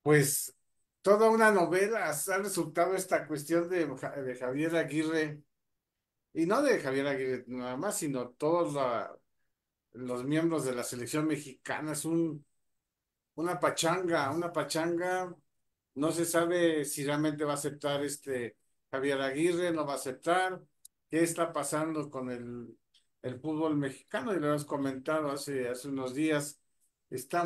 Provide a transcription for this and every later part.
Pues toda una novela ha resultado esta cuestión de Javier Aguirre, y no de Javier Aguirre nada más, sino todos los miembros de la selección mexicana. Es una pachanga. No se sabe si realmente va a aceptar Javier Aguirre, no va a aceptar. ¿Qué está pasando con el fútbol mexicano? Y lo hemos comentado hace unos días. Está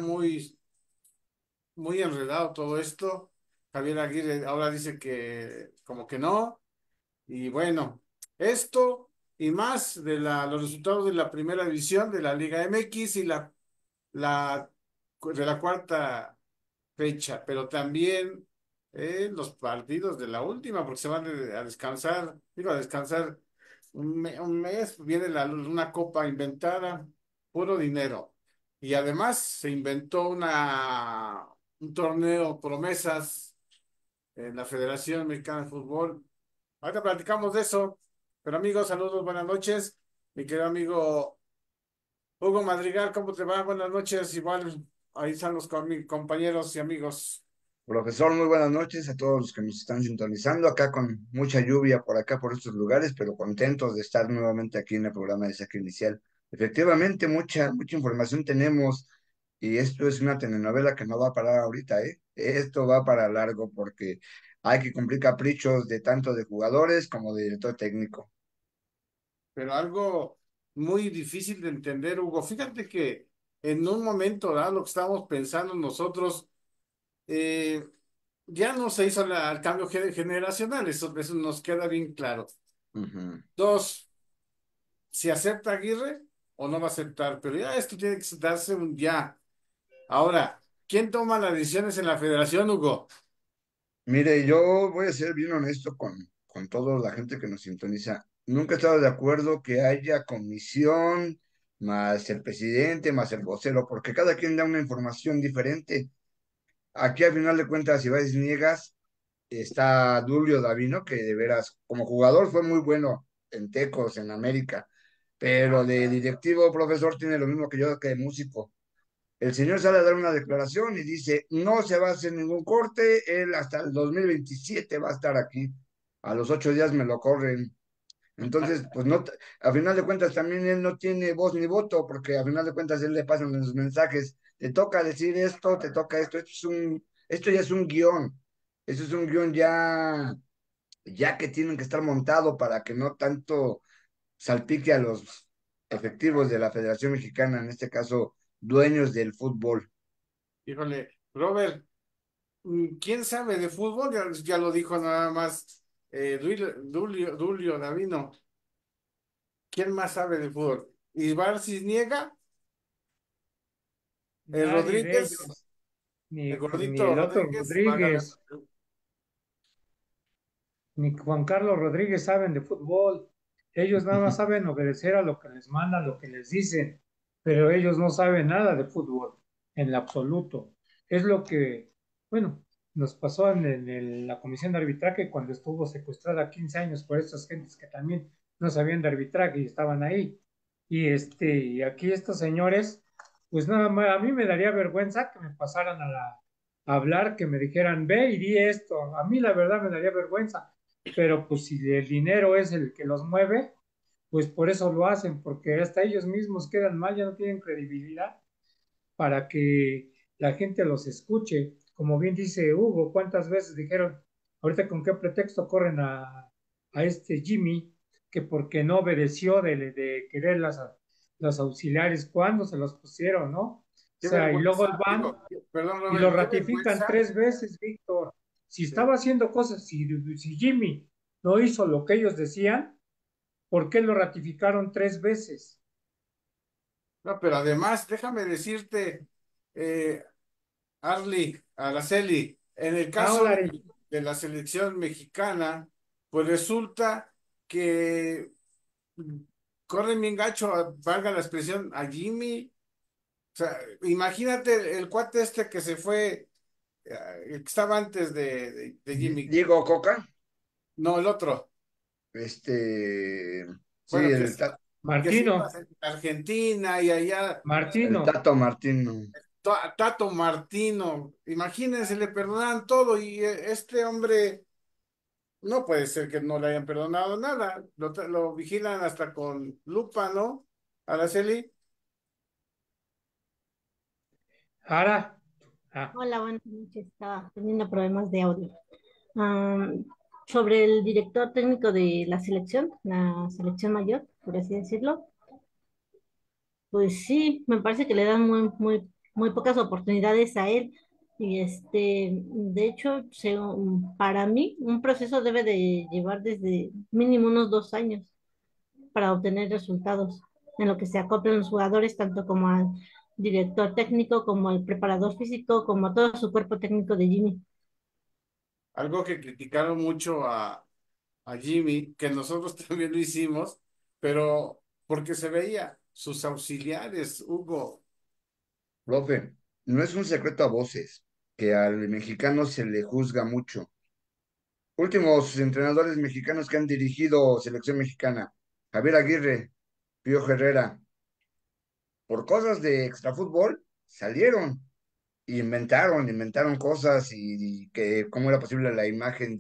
muy enredado todo esto. Javier Aguirre ahora dice que como que no. Y bueno, esto y más de los resultados de la primera división de la Liga MX y la de la cuarta fecha, pero también los partidos de la última, porque se van a descansar, digo, a descansar un mes, viene una copa inventada, puro dinero. Y además se inventó un torneo promesas en la Federación Mexicana de Fútbol. Ahorita platicamos de eso, pero amigos, saludos, buenas noches. Mi querido amigo Hugo Madrigal, ¿cómo te va? Buenas noches, igual ahí están los compañeros y amigos. Profesor, muy buenas noches a todos los que nos están sintonizando acá con mucha lluvia por acá, por estos lugares, pero contentos de estar nuevamente aquí en el programa de Saque Inicial. Efectivamente, mucha información tenemos y esto es una telenovela que no va a parar ahorita, ¿eh? Esto va para largo porque hay que cumplir caprichos de tanto de jugadores como de director técnico. Pero algo muy difícil de entender, Hugo. Fíjate que en un momento dado lo que estábamos pensando nosotros, eh, ya no se hizo el cambio generacional, eso nos queda bien claro. Ujú. Dos, si acepta Aguirre o no va a aceptar, pero ya esto tiene que darse un ya. Ahora, ¿quién toma las decisiones en la federación, Hugo? Mire, yo voy a ser bien honesto con toda la gente que nos sintoniza. Nunca he estado de acuerdo que haya comisión, más el presidente, más el vocero, porque cada quien da una información diferente. Aquí, al final de cuentas, si vas niegas, está Dulio Davino, que de veras, como jugador fue muy bueno en Tecos, en América, pero de directivo, profesor, tiene lo mismo que yo que de músico. El señor sale a dar una declaración y dice, no se va a hacer ningún corte, él hasta el 2027 va a estar aquí. A los 8 días me lo corren. Entonces, pues no, a final de cuentas también él no tiene voz ni voto, porque a final de cuentas él le pasan los mensajes, te toca decir esto, te toca esto, esto ya es un guión, eso es un guión ya que tienen que estar montado para que no tanto salpique a los efectivos de la Federación Mexicana, en este caso, dueños del fútbol. Híjole, Robert, ¿quién sabe de fútbol? Ya lo dijo nada más Dulio Davino. ¿Quién más sabe de fútbol? ¿Ibar Cisniega? ¿El Nadie de Rodríguez? ellos, ¿El ni gordito el otro Rodríguez? Válgame. Rodríguez, ni Juan Carlos Rodríguez saben de fútbol. Ellos nada más saben obedecer a lo que les mandan, lo que les dicen, pero ellos no saben nada de fútbol, en lo absoluto. Es lo que, bueno, nos pasó la comisión de arbitraje cuando estuvo secuestrada 15 años por estas gentes que también no sabían de arbitraje y estaban ahí. Y aquí estos señores, pues nada más, a mí me daría vergüenza que me pasaran a hablar, que me dijeran, ve y di esto. A mí la verdad me daría vergüenza, pero pues si el dinero es el que los mueve, pues por eso lo hacen, porque hasta ellos mismos quedan mal, ya no tienen credibilidad para que la gente los escuche. Como bien dice Hugo, ¿cuántas veces dijeron, ahorita con qué pretexto corren a este Jimmy, que porque no obedeció de querer las auxiliares, cuando se los pusieron, ¿no? O Qué sea, y luego vergüenza, van digo, perdón, y lo Robert, qué ratifican vergüenza. 3 veces, Víctor. Si Sí. estaba haciendo cosas, si Jimmy no hizo lo que ellos decían, ¿por qué lo ratificaron 3 veces? No, pero además, déjame decirte, eh, Araceli, en el caso Ahora, de la selección mexicana, pues resulta que corren bien gacho, valga la expresión, a Jimmy. O sea, imagínate el cuate este que se fue, el que estaba antes de Jimmy. Diego Coca, No, el otro. sí, Bueno, el, que se iba Martino, a Argentina y allá el Martino, Tato Martino. Tato Martino, imagínense, le perdonan todo y este hombre no puede ser que no le hayan perdonado nada. Lo vigilan hasta con lupa, ¿no? Araceli. Ahora, ah, Hola, buenas noches. Estaba teniendo problemas de audio. Am, Sobre el director técnico de la selección mayor, por así decirlo, pues sí, me parece que le dan muy pocas oportunidades a él. Y de hecho, para mí, un proceso debe de llevar desde mínimo unos 2 años para obtener resultados, en lo que se acoplan los jugadores, tanto como al director técnico, como al preparador físico, como a todo su cuerpo técnico de Jimmy. Algo que criticaron mucho a Jimmy, que nosotros también lo hicimos, pero porque se veía sus auxiliares, Hugo. Profe, no es un secreto a voces que al mexicano se le juzga mucho. Últimos entrenadores mexicanos que han dirigido selección mexicana, Javier Aguirre, Pío Herrera, por cosas de extrafútbol, salieron, inventaron cosas y que cómo era posible la imagen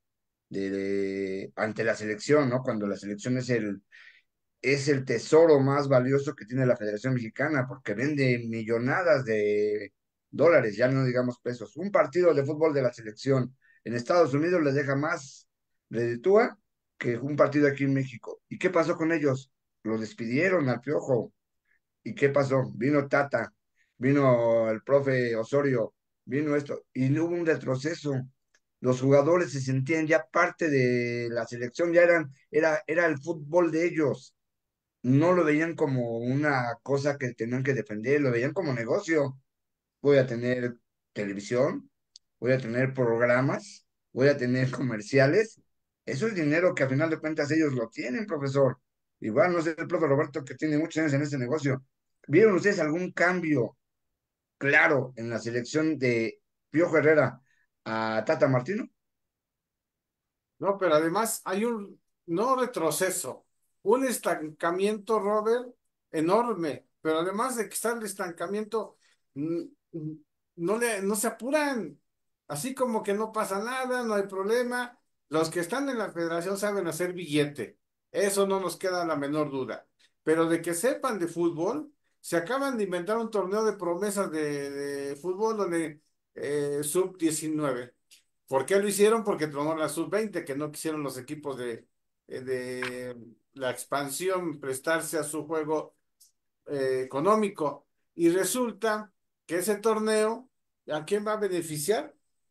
ante la selección, ¿no? Cuando la selección es el tesoro más valioso que tiene la Federación Mexicana, porque vende millonadas de dólares, ya no digamos pesos. Un partido de fútbol de la selección en Estados Unidos les deja más reditúa que un partido aquí en México. ¿Y qué pasó con ellos? Lo despidieron al Piojo. ¿Y qué pasó? Vino Tata, vino el profe Osorio, vino esto, y no hubo un retroceso. Los jugadores se sentían ya parte de la selección, era el fútbol de ellos. No lo veían como una cosa que tenían que defender, lo veían como negocio. Voy a tener televisión, voy a tener programas, voy a tener comerciales. Eso es dinero que a final de cuentas ellos lo tienen, profesor. Igual, no sé, el profe Roberto que tiene muchos años en este negocio. ¿Vieron ustedes algún cambio claro en la selección de Piojo Herrera a Tata Martino? No, pero además hay un, no retroceso, un estancamiento, Robert, enorme. Pero además de que está el estancamiento, mm, mm, no se apuran. Así como que no pasa nada, no hay problema. Los que están en la federación saben hacer billete. Eso no nos queda la menor duda. Pero de que sepan de fútbol, se acaban de inventar un torneo de promesas de fútbol donde sub 19. ¿Por qué lo hicieron? Porque tronó la sub 20, que no quisieron los equipos de la expansión prestarse a su juego económico. Y resulta que ese torneo, ¿a quién va a beneficiar?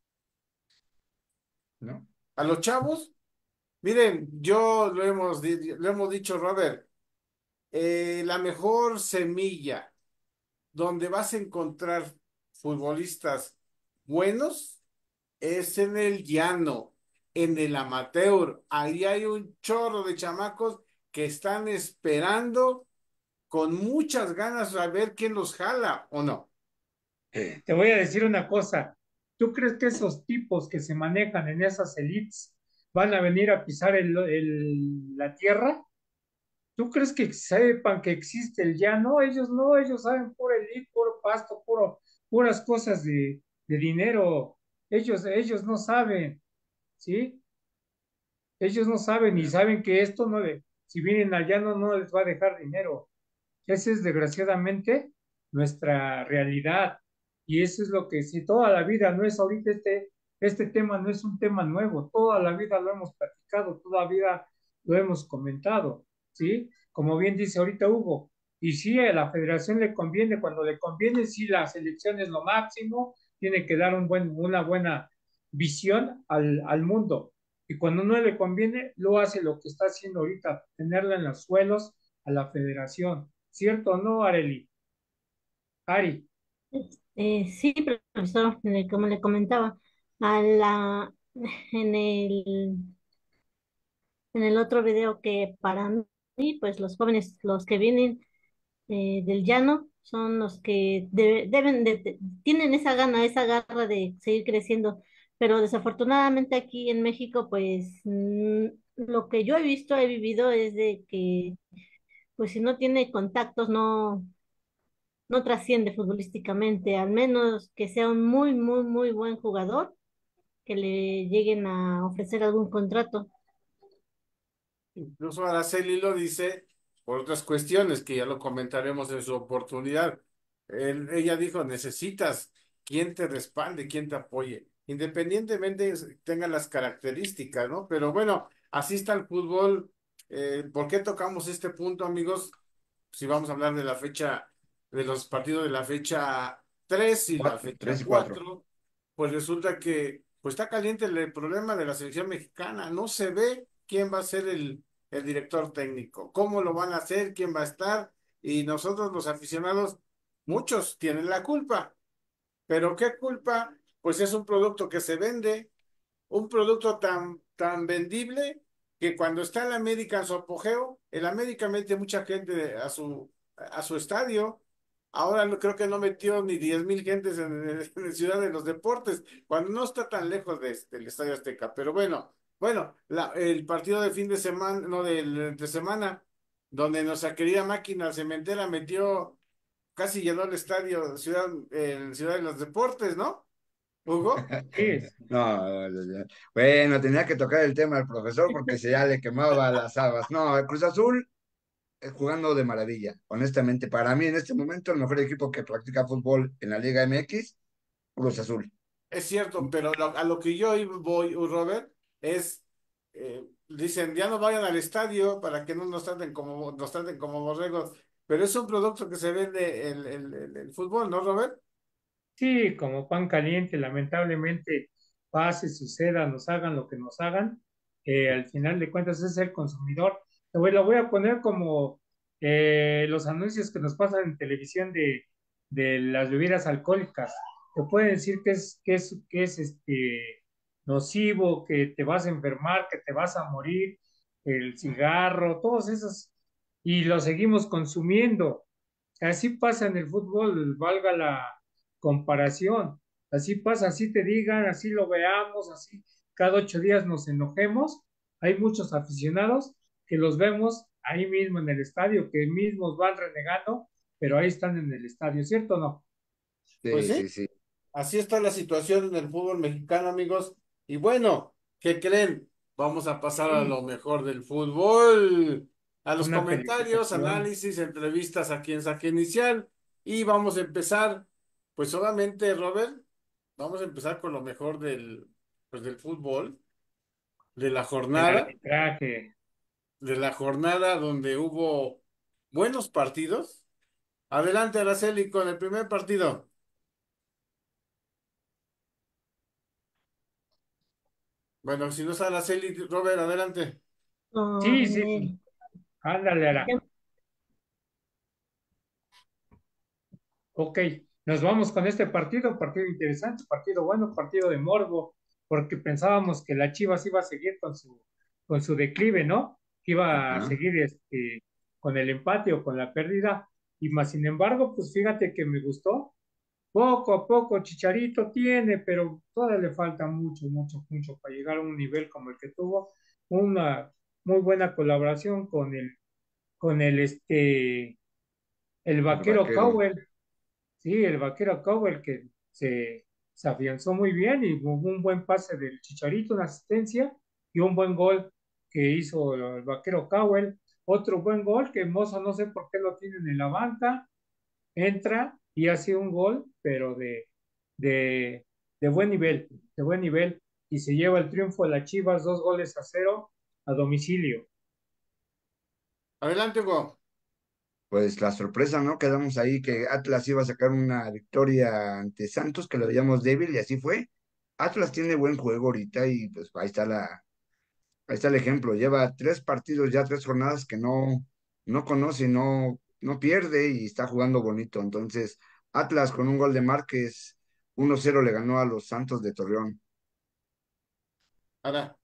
¿No? ¿A los chavos? Miren, lo hemos dicho, Robert, la mejor semilla donde vas a encontrar futbolistas buenos es en el llano, en el amateur. Ahí hay un chorro de chamacos que están esperando con muchas ganas a ver quién los jala o no. te voy a decir una cosa. ¿Tú crees que esos tipos que se manejan en esas elites van a venir a pisar la tierra? ¿Tú crees que sepan que existe el llano? Ellos no, ellos saben puro elite, puro pasto, puras cosas de dinero. Ellos no saben, ¿sí? Ellos no saben y saben que esto no le, si vienen al llano no les va a dejar dinero. Esa es desgraciadamente nuestra realidad. Y eso es lo que si toda la vida no es ahorita este tema no es un tema nuevo, toda la vida lo hemos platicado, toda la vida lo hemos comentado, ¿sí? Como bien dice ahorita Hugo, y sí, a la federación le conviene, cuando le conviene, sí, la selección es lo máximo, tiene que dar una buena visión al mundo. Y cuando no le conviene, lo hace lo que está haciendo ahorita, tenerla en los suelos a la federación. ¿Cierto o no, Areli? Ari, Sí, profesor, como le comentaba, a la, en el, en el otro video que para mí, pues los jóvenes, los que vienen del llano, son los que tienen esa gana, esa garra de seguir creciendo, pero desafortunadamente aquí en México, pues lo que yo he visto, he vivido es de que, pues si no tiene contactos, no. no trasciende futbolísticamente, al menos que sea un muy, muy, muy buen jugador, que le lleguen a ofrecer algún contrato. Incluso Araceli lo dice por otras cuestiones que ya lo comentaremos en su oportunidad. Ella dijo, necesitas quien te respalde, quien te apoye, independientemente tenga las características, ¿no? Pero bueno, así está el fútbol. ¿Por qué tocamos este punto, amigos? Si vamos a hablar de la fecha, de los partidos de la fecha 3 y la Cuatro, fecha tres y cuatro. 4, pues resulta que pues está caliente el problema de la selección mexicana. No se ve quién va a ser el director técnico, cómo lo van a hacer, quién va a estar, y nosotros los aficionados, muchos tienen la culpa, pero ¿qué culpa? Pues es un producto que se vende, un producto tan vendible que cuando está el América en su apogeo, el América mete mucha gente a su estadio. Ahora creo que no metió ni 10,000 gentes en el Ciudad de los Deportes, cuando no está tan lejos del Estadio Azteca. Pero bueno, el partido de fin de semana, no, de semana, donde nuestra querida máquina cementera metió, casi llenó el estadio Ciudad de los Deportes, ¿no, Hugo? Sí, No, bueno, tenía que tocar el tema del profesor porque se ya le quemaba las habas. No, el Cruz Azul jugando de maravilla. Honestamente, para mí en este momento el mejor equipo que practica fútbol en la Liga MX, Cruz Azul. Es cierto, pero a lo que yo voy, Robert, es, dicen, ya no vayan al estadio para que no nos traten como borregos, pero es un producto que se vende el fútbol, ¿no, Robert? sí, como pan caliente, lamentablemente pase, suceda, nos hagan lo que nos hagan, al final de cuentas es el consumidor. Lo voy a poner como los anuncios que nos pasan en televisión de las bebidas alcohólicas. Te pueden decir que es nocivo, que te vas a enfermar, que te vas a morir, el cigarro, todos esos, y lo seguimos consumiendo. Así pasa en el fútbol, valga la comparación. Así pasa, así te digan, así lo veamos, así cada 8 días nos enojemos. Hay muchos aficionados que los vemos ahí mismo en el estadio, que mismos van renegando, pero ahí están en el estadio, ¿cierto o no? Pues Sí, sí, sí, sí. así está la situación en el fútbol mexicano, amigos. Y bueno, ¿qué creen? Vamos a pasar a Sí, lo mejor del fútbol, a los una comentarios, felicitación, análisis, entrevistas aquí en Saque Inicial. Y vamos a empezar, pues solamente, Robert, vamos a empezar con lo mejor pues del fútbol, de el arbitraje. de la jornada donde hubo buenos partidos. Adelante, Araceli, con el primer partido. Bueno, si no es Araceli, Robert, adelante. No, Sí, sí, pues, ándale, Ara. Ok, nos vamos con este partido interesante, partido bueno, partido de morbo, porque pensábamos que la Chivas iba a seguir con su declive, ¿no? Que iba a Ajá. seguir con el empate o con la pérdida, y más sin embargo, pues fíjate que me gustó. Poco a poco Chicharito tiene, pero todavía le falta mucho, mucho, mucho para llegar a un nivel como el que tuvo. Una muy buena colaboración con el El vaquero vaquero. Cowell. Sí, el vaquero Cowell que se afianzó muy bien y hubo un buen pase del Chicharito, una asistencia y un buen gol que hizo el vaquero Cowell. Otro buen gol que Mozo no sé por qué lo tienen en la banca, entra y hace un gol, pero de, de buen nivel, y se lleva el triunfo de las Chivas 2-0 a domicilio. Adelante, Hugo. Pues la sorpresa, ¿no? Quedamos ahí que Atlas iba a sacar una victoria ante Santos, que lo veíamos débil y así fue. Atlas tiene buen juego ahorita y pues ahí está el ejemplo. Lleva 3 partidos ya, 3 jornadas que no conoce, no pierde y está jugando bonito. Entonces, Atlas con un gol de Márquez, 1-0 le ganó a los Santos de Torreón. Ahora,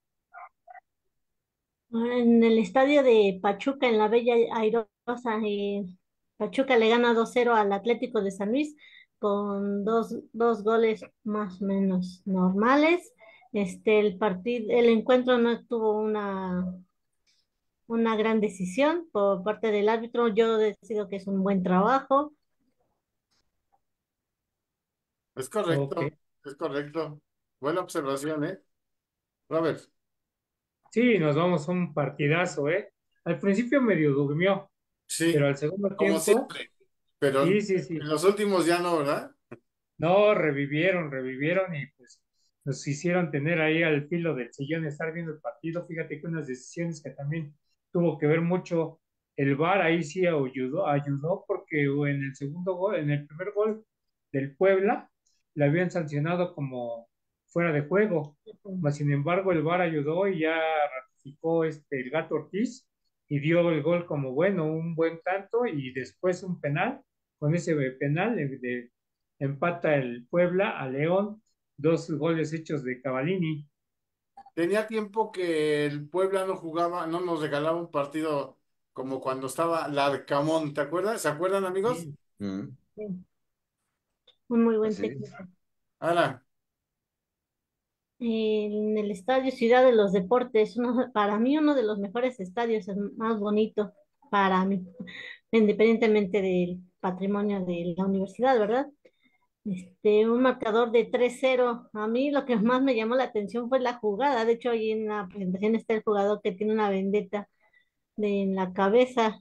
en el estadio de Pachuca, en la Bella Airosa, Pachuca le gana 2-0 al Atlético de San Luis con dos goles más o menos normales. El encuentro no tuvo una gran decisión por parte del árbitro. Yo decido que es un buen trabajo. Es Ok. correcto, es correcto. Buena observación, ¿eh? Robert, Sí, nos vamos a un partidazo, ¿eh? Al principio medio durmió, pero sí, al segundo como tiempo, siempre, pero sí, en sí, sí. los últimos ya no, ¿verdad? No, revivieron y pues nos hicieron tener ahí al filo del sillón, estar viendo el partido. Fíjate que unas decisiones que también tuvo que ver mucho el VAR, ahí sí ayudó porque en el segundo gol, en el primer gol del Puebla, le habían sancionado como fuera de juego. Mas, sin embargo, el VAR ayudó y ya ratificó el Gato Ortiz y dio el gol como bueno, un buen tanto y después un penal. Con ese penal empata el Puebla a León, dos goles hechos de Cavallini. Tenía tiempo que el Puebla no jugaba, no nos regalaba un partido como cuando estaba Larcamón, ¿te acuerdas? ¿Se acuerdan, amigos? Sí, Mm, Sí, un muy pues buen sí. técnico. Ahora, En el Estadio Ciudad de los Deportes, para mí uno de los mejores estadios, el más bonito para mí, independientemente del patrimonio de la universidad, ¿verdad? Un marcador de 3-0. A mí lo que más me llamó la atención fue la jugada. De hecho, ahí en la presentación está el jugador que tiene una vendetta en la cabeza.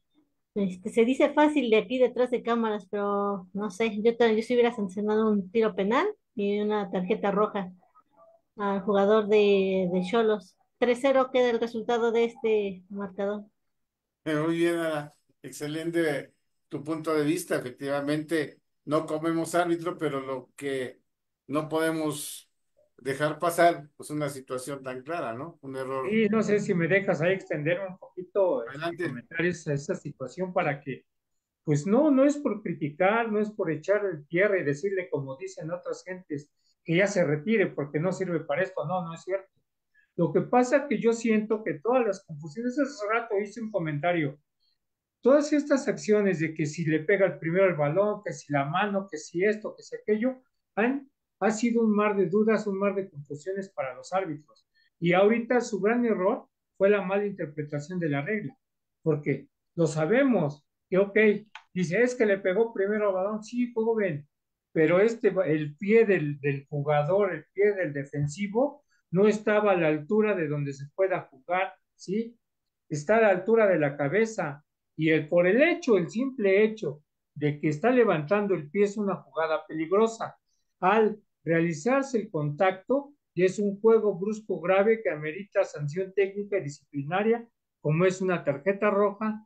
Se dice fácil de aquí detrás de cámaras, pero no sé, yo sí hubiera sancionado un tiro penal y una tarjeta roja al jugador de Xolos. 3-0 queda el resultado de este marcador. muy bien, Ara. Excelente tu punto de vista. Efectivamente, no comemos árbitro, pero lo que no podemos dejar pasar, pues una situación tan clara, ¿no? Un error. y no sé si me dejas ahí extender un poquito Adelante. comentar esa situación para que, pues no, no es por criticar, no es por echar el tierra y decirle, como dicen otras gentes, que ya se retire porque no sirve para esto. No, no es cierto. Lo que pasa es que yo siento que todas las confusiones, hace rato hice un comentario, todas estas acciones de que si le pega el primero el balón, que si la mano, que si esto, que si aquello, han, ha sido un mar de dudas, un mar de confusiones para los árbitros. Y ahorita su gran error fue la mala interpretación de la regla, porque lo sabemos, que ok, dice, es que le pegó primero el balón, sí, joven, pero el pie del jugador, el pie del defensivo, no estaba a la altura de donde se pueda jugar, ¿sí? Está a la altura de la cabeza y por el hecho, el simple hecho de que está levantando el pie es una jugada peligrosa. Al realizarse el contacto, y es un juego brusco grave que amerita sanción técnica y disciplinaria, como es una tarjeta roja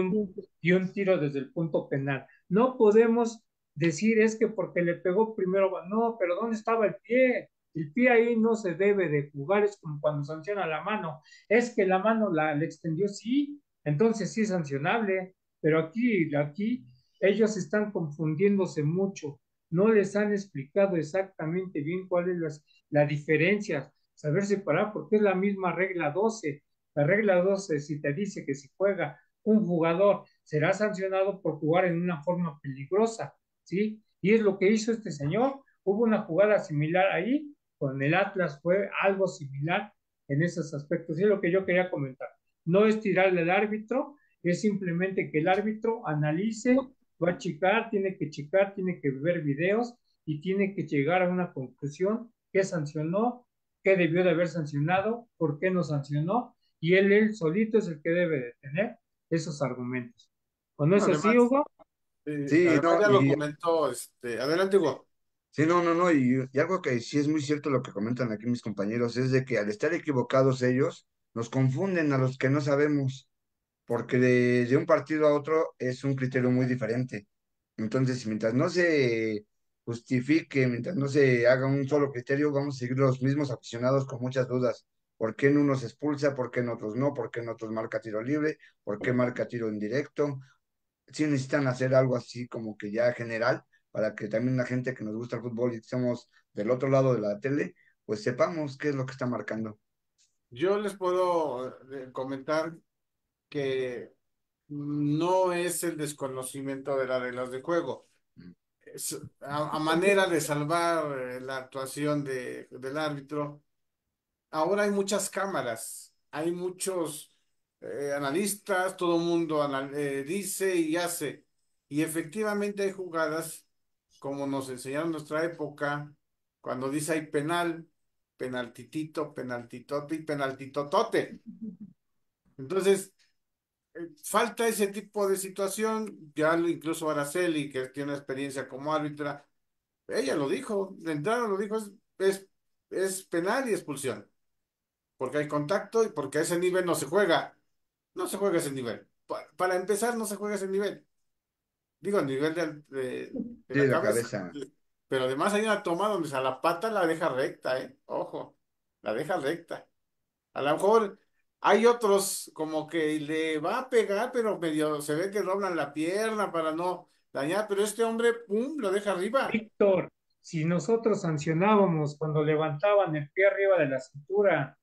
y un tiro desde el punto penal. No podemos decir es que porque le pegó primero, no, pero ¿dónde estaba el pie? El pie ahí no se debe de jugar, es como cuando sanciona la mano. Es que la mano le extendió, sí, entonces sí es sancionable, pero aquí ellos están confundiéndose mucho, no les han explicado exactamente bien cuál es la diferencia, saber separar, porque es la misma regla 12. La regla 12, si te dice que si juega un jugador, será sancionado por jugar en una forma peligrosa, ¿sí? Y es lo que hizo este señor. Hubo una jugada similar ahí, con el Atlas fue algo similar en esos aspectos. Y es lo que yo quería comentar. No es tirarle al árbitro, es simplemente que el árbitro analice, va a checar, tiene que ver videos y tiene que llegar a una conclusión, qué sancionó, qué debió de haber sancionado, por qué no sancionó, y él solito es el que debe de tener esos argumentos. ¿O no No, es así, además, Hugo? Sí, además no, ya lo comentó, adelante, Hugo. sí, no, y algo que sí es muy cierto lo que comentan aquí mis compañeros es de que al estar equivocados ellos, nos confunden a los que no sabemos, porque de un partido a otro es un criterio muy diferente. Entonces, mientras no se justifique, mientras no se haga un solo criterio, vamos a seguir los mismos aficionados con muchas dudas. ¿Por qué en unos expulsa? ¿Por qué en otros no? ¿Por qué en otros marca tiro libre? ¿Por qué marca tiro indirecto? Sí necesitan hacer algo así como que ya general para que también la gente que nos gusta el fútbol y que estamos del otro lado de la tele, pues sepamos qué es lo que está marcando. Yo les puedo comentar que no es el desconocimiento de las reglas de juego. A manera de salvar la actuación del árbitro, ahora hay muchas cámaras, hay muchos analistas, todo el mundo dice y hace. Y efectivamente hay jugadas como nos enseñaron en nuestra época, cuando dice hay penal, penaltitito, penaltitote y penaltitotote. Entonces, falta ese tipo de situación, incluso Araceli, que tiene experiencia como árbitra, ella lo dijo, de entrada lo dijo, es, es penal y expulsión, porque hay contacto y porque a ese nivel no se juega ese nivel. Para empezar, no se juega ese nivel. Digo, a nivel de Sí, la la cabeza. cabeza. Pero además hay una toma donde a la pata la deja recta, ¿eh? Ojo, la deja recta. A lo mejor hay otros como que le va a pegar, pero medio se ve que doblan la pierna para no dañar, pero este hombre, ¡pum!, lo deja arriba. Víctor, si nosotros sancionábamos cuando levantaban el pie arriba de la cintura,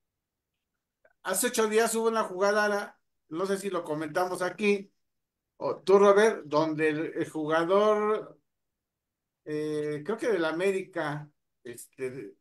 Hace 8 días hubo una jugada, no sé si lo comentamos aquí, o tú, Robert, donde el jugador, creo que del América, este,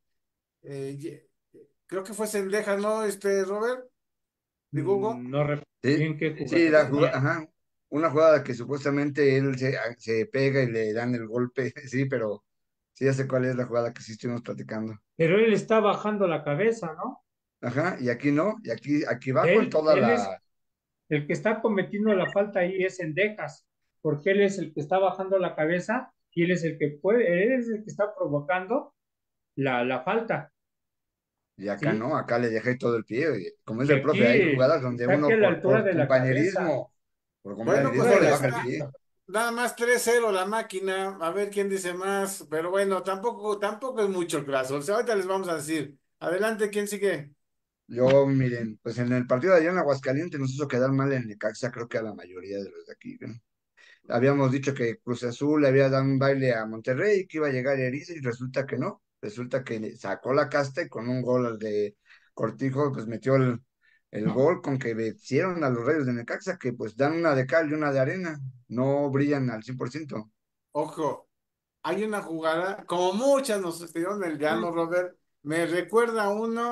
creo que fue Cendejas, ¿no? Robert, digo Hugo. no recuerdo Sí, bien qué sí, jugador tenía. ajá, una jugada que supuestamente él se pega y le dan el golpe, sí, pero sí, ya sé cuál es la jugada que sí estuvimos platicando. Pero él está bajando la cabeza, ¿no? Ajá, y aquí no, y aquí va con Él, toda él es la, el que está cometiendo la falta ahí es Sendejas, porque él es el que está bajando la cabeza y él es el que puede, él es el que está provocando la falta, y acá ¿sí? no, acá le dejé todo el pie, y como es Y el profe, hay aquí jugadas donde está aquí uno a la altura de la cabeza, por a la Bueno, pues altura compañerismo de le la baja el está pie. cabeza. nada más 3-0 la máquina, a ver quién dice más, pero bueno, tampoco es mucho el caso. O sea, ahorita les vamos a decir. Adelante, ¿quién sigue? Yo, miren, pues en el partido de allá en Aguascalientes nos hizo quedar mal en Necaxa, creo que a la mayoría de los de aquí, ¿no? Habíamos dicho que Cruz Azul le había dado un baile a Monterrey, que iba a llegar Eriza y resulta que no. Resulta que le sacó la casta y con un gol al de Cortijo, pues metió el gol con que vencieron a los Reyes de Necaxa, que pues dan una de cal y una de arena, no brillan al 100%. Ojo, hay una jugada, como muchas nos estuvieron el llano, Robert, me recuerda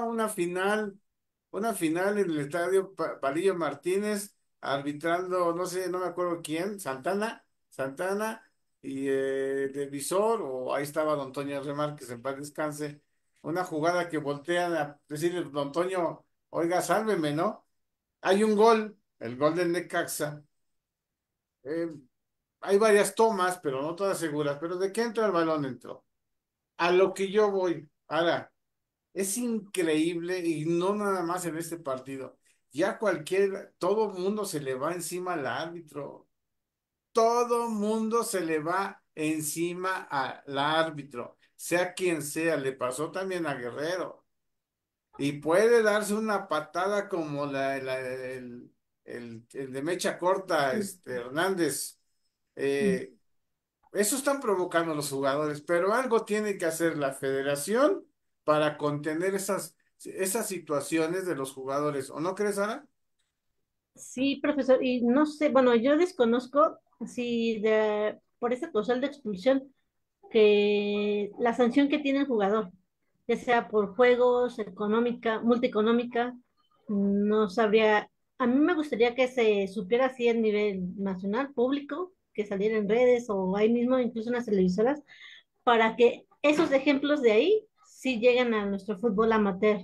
una final en el estadio Palillo Martínez, arbitrando, no sé, no me acuerdo quién, Santana, y de visor, o ahí estaba don Toño Remar, que en paz descanse, una jugada que voltean a decirle, don Toño, oiga, sálveme, ¿no? Hay un gol, el gol del Necaxa, eh, hay varias tomas, pero no todas seguras, pero de que entra el balón entró. A lo que yo voy. Ahora, es increíble y no nada más en este partido. Ya todo mundo se le va encima al árbitro. Todo mundo se le va encima al árbitro, sea quien sea. Le pasó también a Guerrero. Y puede darse una patada como el de mecha corta, Hernández. Eh, Eso están provocando los jugadores, pero algo tiene que hacer la federación para contener esas situaciones de los jugadores. ¿O no crees, Ana? Sí, profesor, y no sé, bueno, yo desconozco si por esa causal de expulsión que la sanción que tiene el jugador, ya sea por juegos, económica, multieconómica, no sabría. A mí me gustaría que se supiera así a nivel nacional, público, que saliera en redes o ahí mismo, incluso en las televisoras, para que esos ejemplos de ahí sí lleguen a nuestro fútbol amateur,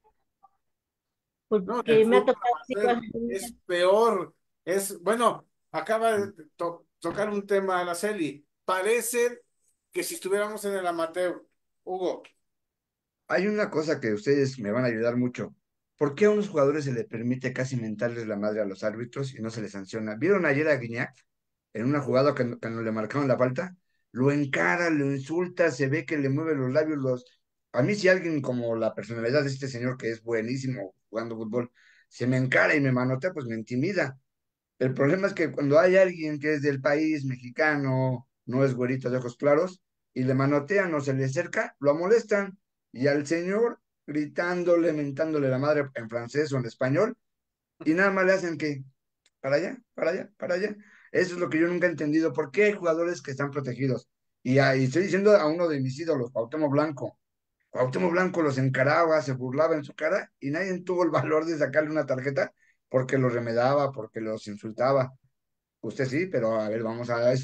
No, el porque me ha fútbol tocado amateur es peor. Bueno, acaba de tocar un tema a la Celi. Parece que si estuviéramos en el amateur, Hugo. Hay una cosa que ustedes me van a ayudar mucho. ¿Por qué a unos jugadores se le permite casi mentarles la madre a los árbitros y no se les sanciona? ¿Vieron ayer a Guiñac en una jugada cuando le marcaron la falta? Lo encara, lo insulta, se ve que le mueve los labios. A mí si alguien como la personalidad de este señor que es buenísimo jugando fútbol, se me encara y me manotea, pues me intimida. El problema es que cuando hay alguien que es del país mexicano, no es güerito de ojos claros, y le manotean o se le acerca, lo molestan. Y al señor gritándole, mentándole la madre en francés o en español, y nada más le hacen que para allá, para allá, para allá. Eso es lo que yo nunca he entendido. ¿Por qué hay jugadores que están protegidos? Y estoy diciendo a uno de mis ídolos, Cuauhtémoc Blanco. Cuauhtémoc Blanco los encaraba, se burlaba en su cara y nadie tuvo el valor de sacarle una tarjeta porque los remedaba, porque los insultaba. Usted sí, pero a ver, vamos a esto.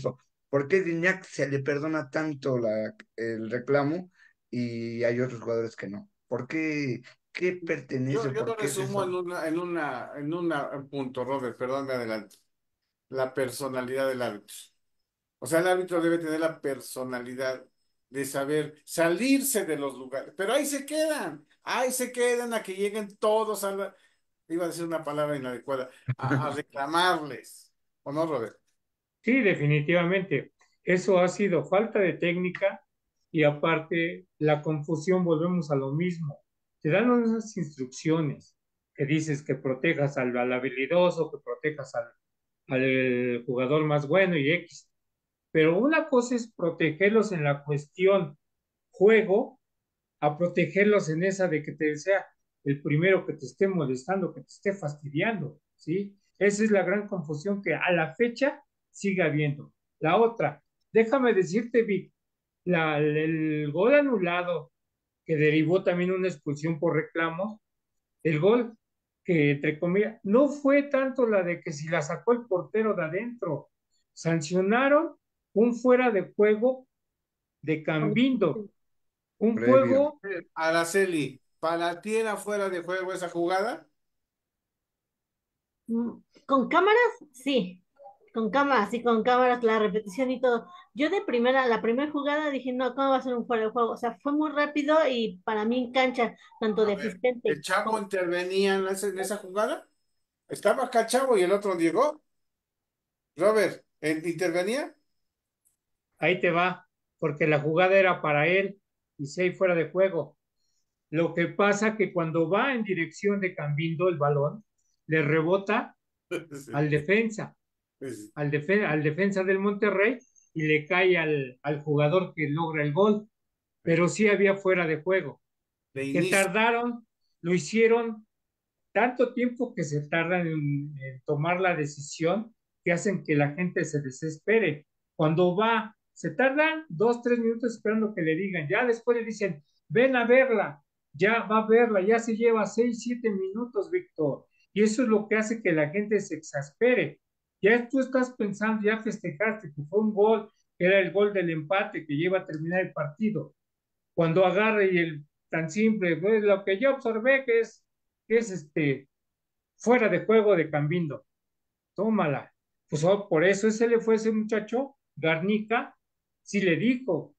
¿Por qué Gignac se le perdona tanto el reclamo y hay otros jugadores que no? ¿Por qué? ¿Qué pertenece? Yo ¿Por lo qué es resumo eso? en un punto, Robert, perdón, me adelanto. La personalidad del árbitro. O sea, el árbitro debe tener la personalidad de saber salirse de los lugares, pero ahí se quedan a que lleguen todos iba a decir una palabra inadecuada, a reclamarles. ¿O no, Robert? Sí, definitivamente. Eso ha sido falta de técnica y aparte la confusión, volvemos a lo mismo. Te dan unas instrucciones que dices que protejas al habilidoso, que protejas al jugador más bueno y X. Pero una cosa es protegerlos en la cuestión juego a protegerlos en esa de que te sea el primero que te esté molestando, que te esté fastidiando, ¿sí? Esa es la gran confusión que a la fecha sigue habiendo. La otra, déjame decirte, Vic, el gol anulado que derivó también una expulsión por reclamos, el gol que, entre comillas, no fue tanto la de que si la sacó el portero de adentro, sancionaron un fuera de juego de Cambindo, un Previo. juego. Araceli, ¿para ti era fuera de juego esa jugada? Con cámaras, sí. Con cámaras, sí, con cámaras, la repetición y todo. Yo de primera, la primera jugada dije, no, ¿cómo va a ser un fuera de juego? O sea, fue muy rápido y para mí en cancha, tanto A de ver, ¿el asistente Chavo como... intervenía en esa jugada? ¿Estaba acá Chavo y el otro llegó? Robert, ¿intervenía? Ahí te va, porque la jugada era para él y seis fuera de juego. Lo que pasa que cuando va en dirección de Cambindo el balón, le rebota al defensa, Sí. al defensa del Monterrey y le cae al jugador que logra el gol. Pero sí había fuera de juego. De Que inicio. tardaron, lo hicieron tanto tiempo que se tardan en tomar la decisión que hacen que la gente se desespere. Cuando va, se tardan 2, 3 minutos esperando que le digan, ya después le dicen, ven a verla, ya va a verla, ya se lleva 6, 7 minutos, Víctor. Y eso es lo que hace que la gente se exaspere. Ya tú estás pensando, ya festejaste que fue un gol, que era el gol del empate que lleva a terminar el partido. Cuando agarre y el tan simple, pues, lo que yo observé que es fuera de juego de Cambindo. Tómala. Pues por eso ese le fue ese muchacho, Garnica, sí le dijo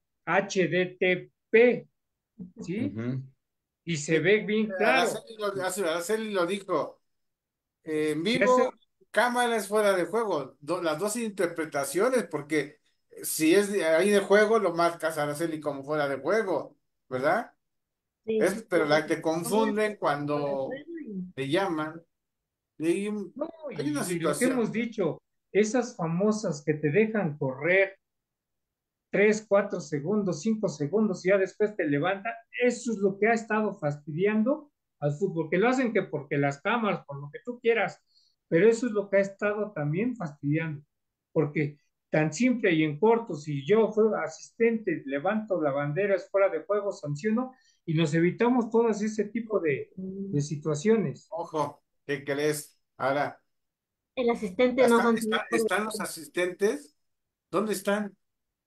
HDTP, ¿sí? Ujú. Y se ve bien claro. Araceli lo dijo. En Ya se, vivo, cámaras fuera de juego. Las dos interpretaciones, porque si es ahí de juego, lo marcas Araceli como fuera de juego, ¿verdad? Sí, Pero te cámaras confunden fuera de cuando juego y... te llaman. Y no, hay una y lo que situación. hemos dicho, esas famosas que te dejan correr 3, 4 segundos, 5 segundos y ya después te levantan, eso es lo que ha estado fastidiando al fútbol, que lo hacen que porque las cámaras, por lo que tú quieras, pero eso es lo que ha estado también fastidiando, porque tan simple y en corto, si yo fui asistente, levanto la bandera, es fuera de juego, sanciono, y nos evitamos todo ese tipo de situaciones. Ojo, ¿qué crees? Ahora, El asistente no sancionó por están los asistentes. ¿Dónde están?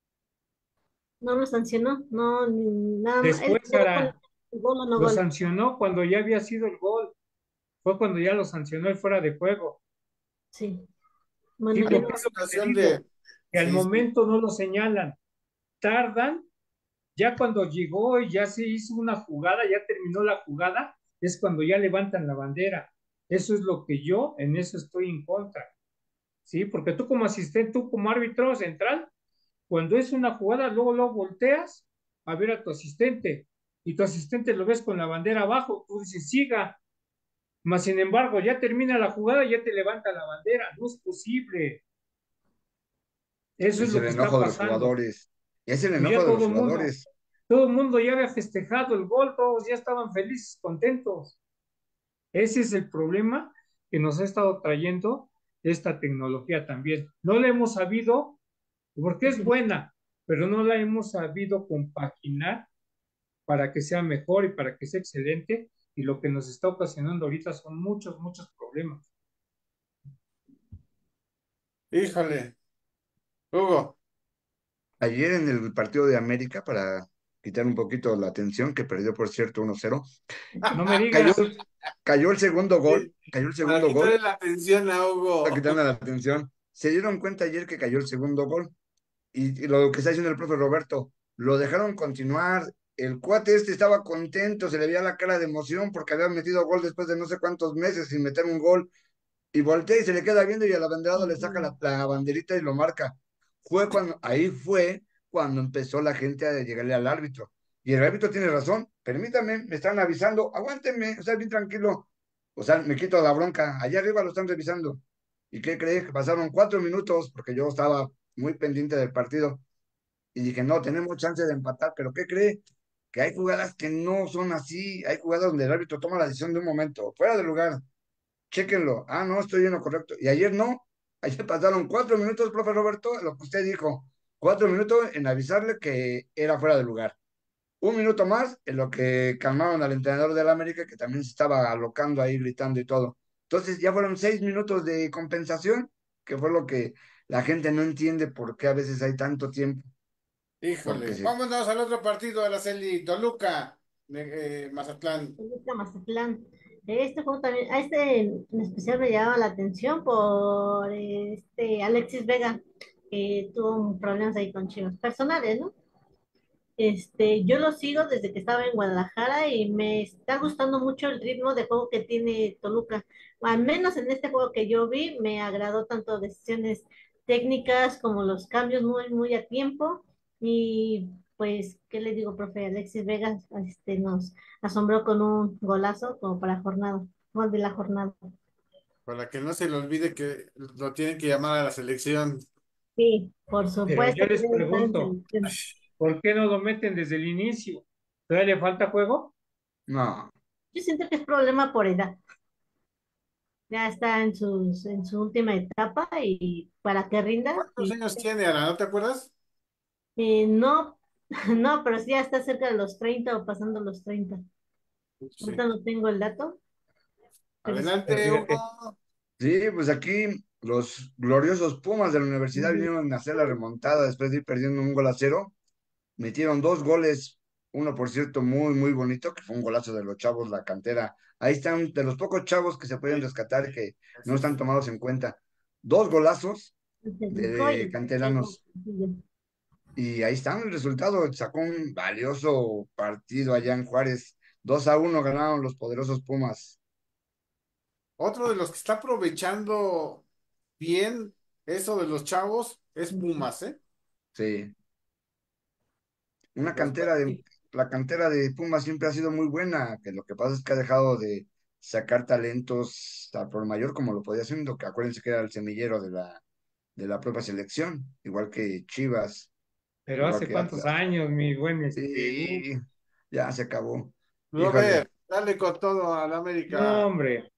no lo sancionó, no, nada más, él Después, quedó con Sara, el gol o no lo gol. sancionó cuando ya había sido el gol, fue cuando ya lo sancionó el fuera de juego. Sí, Sí, bueno, Hay yo porque una es lo que te situación digo, de... que al Sí, sí. momento no lo señalan, tardan, ya cuando llegó y ya se hizo una jugada, ya terminó la jugada, es cuando ya levantan la bandera. Eso es lo que yo en eso estoy en contra, ¿sí? Porque tú como asistente, tú como árbitro central, cuando es una jugada, luego volteas a ver a tu asistente y tu asistente lo ves con la bandera abajo, tú dices, siga, mas sin embargo, ya termina la jugada y ya te levanta la bandera, no es posible. Eso es Es lo el que enojo está de los pasando. jugadores. Es el Pues enojo ya de los jugadores. todo el mundo ya había festejado el gol, todos ya estaban felices, contentos. Ese es el problema que nos ha estado trayendo esta tecnología también. No la hemos sabido, porque es buena, pero no la hemos sabido compaginar para que sea mejor y para que sea excelente. Y lo que nos está ocasionando ahorita son muchos, muchos problemas. Híjole, Hugo. Ayer en el partido de América, para quitar un poquito la atención, que perdió por cierto 1-0, No me cayó, digas. cayó el segundo gol, Sí, cayó el para segundo gol, quitarle la atención a está Hugo. quitando la atención. Se dieron cuenta ayer que cayó el segundo gol y lo que está diciendo el profe Roberto, lo dejaron continuar. El cuate este estaba contento, se le veía la cara de emoción porque había metido gol después de no sé cuántos meses sin meter un gol. Y voltea y se le queda viendo y al abanderado le saca la banderita y lo marca. Ahí fue cuando empezó la gente a llegarle al árbitro. Y el árbitro tiene razón, permítame, me están avisando, aguántenme, o sea, bien tranquilo. O sea, me quito la bronca, allá arriba lo están revisando. ¿Y qué crees? Que pasaron 4 minutos, porque yo estaba muy pendiente del partido, y dije, no, tenemos chance de empatar, pero ¿qué cree? Que hay jugadas que no son así, hay jugadas donde el árbitro toma la decisión de un momento, fuera de lugar, chéquenlo. Ah, no, estoy en lo correcto. Y ayer no. Ayer pasaron 4 minutos, profe Roberto, lo que usted dijo. 4 minutos en avisarle que era fuera de lugar. Un minuto más en lo que calmaron al entrenador del América, que también se estaba alocando ahí, gritando y todo. Entonces ya fueron 6 minutos de compensación, que fue lo que la gente no entiende por qué a veces hay tanto tiempo. Porque Híjole, se... vámonos al otro partido, Araceli, Toluca, Mazatlán. Toluca, Mazatlán. Este juego también, a este en especial me llamaba la atención por Alexis Vega, que tuvo problemas ahí con Chivas personales, ¿no? Yo lo sigo desde que estaba en Guadalajara y me está gustando mucho el ritmo de juego que tiene Toluca. Al menos en este juego que yo vi, me agradó tanto decisiones técnicas como los cambios muy, muy a tiempo. Y pues, ¿qué le digo, profe? Alexis Vega, nos asombró con un golazo como para jornada, gol de la jornada. Para que no se le olvide que lo tienen que llamar a la selección. Sí, por Pero supuesto yo que les debe estar en pregunto, selección. ¿por qué no lo meten desde el inicio? ¿Todavía le falta juego? No, Yo siento que es problema por edad. Ya está en su última etapa y para que rinda, ¿Cuántos años tiene, Ara? ¿No te acuerdas? no, no, pero sí ya está cerca de los 30 o pasando los 30. Sí. Ahorita no tengo el dato, pero sí. Pero Adelante, fíjate, Hugo. sí, pues aquí los gloriosos Pumas de la universidad Ujú. vinieron a hacer la remontada después de ir perdiendo 1-0. Metieron 2 goles, uno por cierto muy, muy bonito, que fue un golazo de los chavos, la cantera. Ahí están de los pocos chavos que se pueden Sí, rescatar que no ese están es tomados en cuenta. 2 golazos El técnico y de el técnico. canteranos. Y ahí están el resultado. Sacó un valioso partido allá en Juárez. 2-1 ganaron los poderosos Pumas. otro de los que está aprovechando bien eso de los chavos es Pumas, ¿eh? Sí. Una Los, cantera de, la cantera de Pumas siempre ha sido muy buena, que lo que pasa es que ha dejado de sacar talentos al por mayor como lo podía haciendo, que acuérdense que era el semillero de la propia selección, igual que Chivas, pero igual ¿hace que cuántos Atlas. años, mi buen Y ya se acabó. Híjole, Robert, dale con todo al No, América. hombre,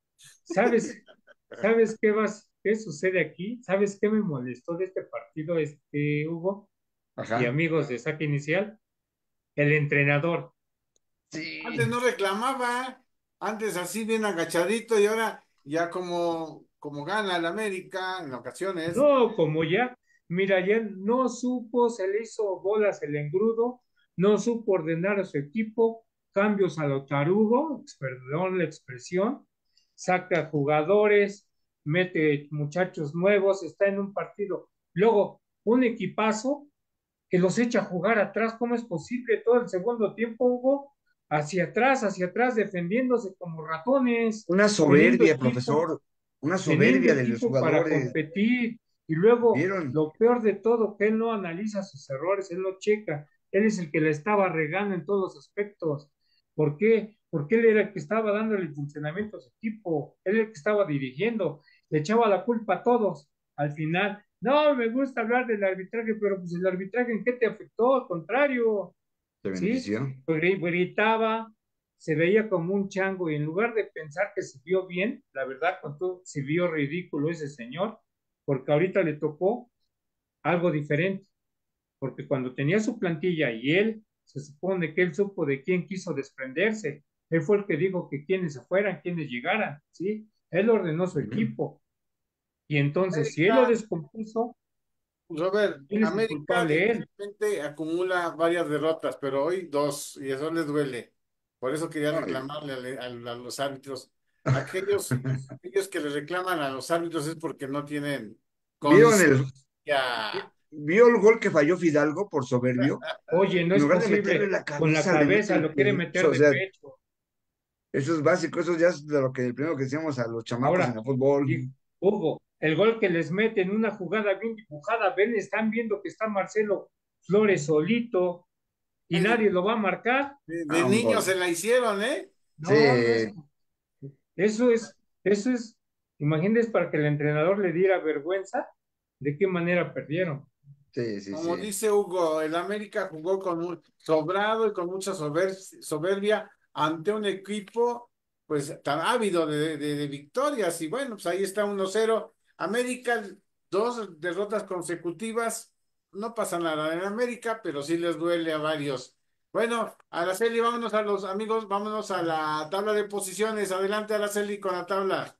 ¿sabes qué sucede aquí? ¿Sabes qué me molestó de este partido, Hugo y ajá. amigos de Saque Inicial? El entrenador. Antes Sí, no reclamaba, antes así bien agachadito y ahora ya como gana el América en ocasiones. No, como ya, mira, ya no supo, se le hizo bolas el engrudo, no supo ordenar a su equipo, cambios a lo tarugo, perdón la expresión, saca jugadores, mete muchachos nuevos, está en un partido. Luego, un equipazo que los echa a jugar atrás, ¿cómo es posible? Todo el segundo tiempo, Hugo, hacia atrás, defendiéndose como ratones, una teniendo soberbia, equipo profesor, una teniendo soberbia de los equipo para jugadores. competir y luego ¿Vieron? lo peor de todo, que él no analiza sus errores, él no checa, él es el que le estaba regando en todos los aspectos. ¿Por qué? Porque él era el que estaba dándole el funcionamiento a su equipo, él era el que estaba dirigiendo, le echaba la culpa a todos. Al final, no me gusta hablar del arbitraje, pero pues el arbitraje en qué te afectó, al contrario, Se ¿sí? benefició. Pues gritaba, se veía como un chango y en lugar de pensar que se vio bien, la verdad, con todo, se vio ridículo ese señor, porque ahorita le tocó algo diferente, porque cuando tenía su plantilla y él, se supone que él supo de quién quiso desprenderse, él fue el que dijo que quienes se fueran, quienes llegaran, ¿sí? Él ordenó su Ujú. equipo y entonces si él lo América, descompuso, Robert, ¿Quién es el América culpable? Él. difícilmente acumula varias derrotas, pero hoy dos, y eso les duele. Por eso quería Ay. reclamarle a los árbitros. Aquellos, aquellos que le reclaman a los árbitros es porque no tienen ¿Vieron conciencia. vio el gol que falló Fidalgo por soberbio? Oye, no En es lugar de meterle posible. la Con la cabeza, le mete cabeza el lo quiere pecho. meter O de sea, pecho. eso es básico, eso ya es de lo que el primero que decíamos a los chamacos en Ahora, el fútbol. y Hugo, el gol que les mete en una jugada bien dibujada, ven, están viendo que está Marcelo Flores solito y nadie lo va a marcar. De Ah, un niños gol. se la hicieron, ¿eh? Sí, No, no es. Eso es, eso es, imagínense para que el entrenador le diera vergüenza de qué manera perdieron. sí, sí, Como sí. dice Hugo, el América jugó con sobrado y con mucha soberbia ante un equipo pues tan ávido de victorias. Y bueno, pues ahí está 1-0. América, dos derrotas consecutivas. No pasa nada en América, pero sí les duele a varios. Bueno, Araceli, vámonos a los amigos, vámonos a la tabla de posiciones. Adelante, Araceli, con la tabla.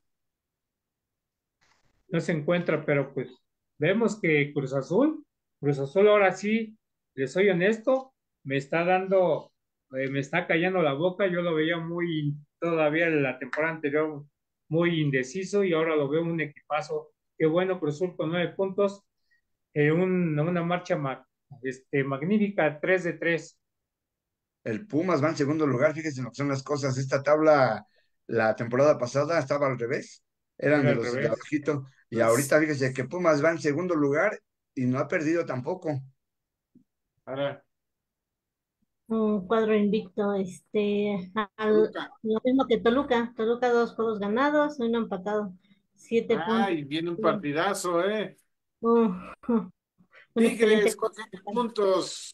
No se encuentra, pero pues vemos que Cruz Azul ahora sí, les soy honesto, me está dando, me está callando la boca. Yo lo veía muy, todavía en la temporada anterior, muy indeciso y ahora lo veo un equipazo. Qué bueno, Cruz Azul con 9 puntos, una marcha magnífica, 3 de 3. El Pumas va en segundo lugar, fíjense lo que son las cosas. Esta tabla, la temporada pasada estaba al revés, eran Era de al los de revés. abajito. Y Pues, ahorita fíjese que Pumas va en segundo lugar y no ha perdido tampoco. ahora, Un cuadro invicto, Toluca. lo mismo que Toluca. Toluca, 2 juegos ganados, uno empatado. 7 puntos. Ay, viene un Sí. partidazo, ¿eh? Uh, un Tigres excelente. con 7 puntos.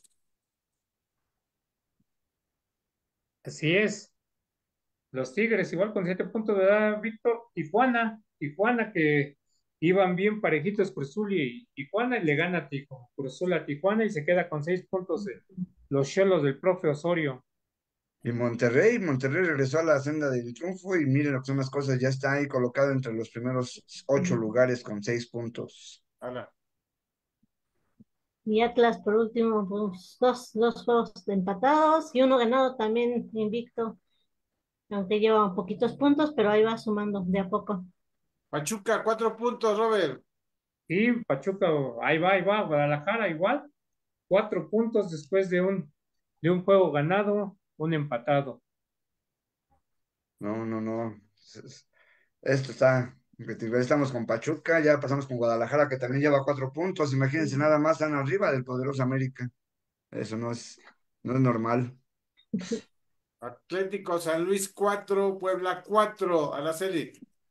Así es. Los Tigres, igual con 7 puntos de edad, Víctor. Tijuana que iban bien parejitos Cruz Azul y Tijuana, y le gana a Cruz Azul a Tijuana y se queda con 6 puntos los Cholos del profe Osorio. Y Monterrey regresó a la senda del triunfo y miren lo que son las cosas, ya está ahí colocado entre los primeros 8 lugares con 6 puntos. Ahora, Y Atlas, por último, pues, dos juegos empatados y uno ganado también invicto, aunque lleva poquitos puntos, pero ahí va sumando de a poco. Pachuca, 4 puntos, Robert. Y Pachuca, ahí va, Guadalajara igual, 4 puntos después de un juego ganado, un empatado. No, no, no. Esto está, estamos con Pachuca, ya pasamos con Guadalajara, que también lleva 4 puntos. Imagínense, nada más están arriba del poderoso América. Eso no es normal. Atlético San Luis 4, Puebla 4. Araceli.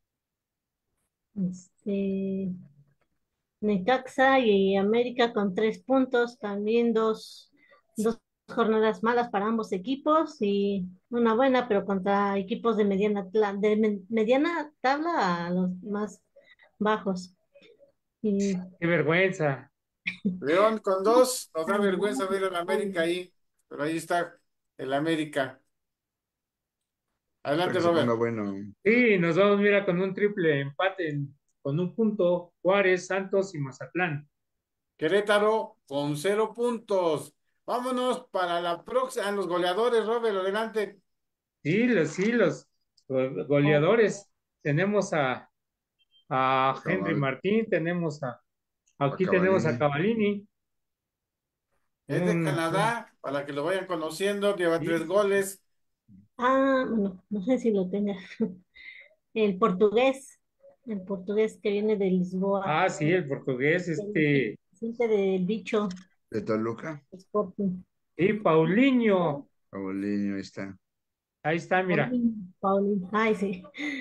Este, Necaxa y América con 3 puntos, también dos jornadas malas para ambos equipos y una buena, pero contra equipos de mediana tabla a los más bajos. Y Qué vergüenza. León con 2. Nos da vergüenza ver al América ahí, pero ahí está el América. Para Adelante, que se ponga Robert. bueno. Sí, nos vamos, mira, con un triple empate con un punto, Juárez, Santos y Mazatlán. Querétaro con 0 puntos. Vámonos para la próxima. Los goleadores, Robert, adelante. Sí, los goleadores. Tenemos a Henry Cabal, Martín, a aquí tenemos a Cavalini. Cavallini, Es de un, un- Canadá, para que lo vayan conociendo. Lleva sí, 3 goles. bueno, no sé si lo tenga. El portugués que viene de Lisboa, sí, el portugués, Vicente del Bicho De Toluca, Sporting. y Paulinho, Cavalini, ahí está. ahí está, mira, Paulín, ay, sí,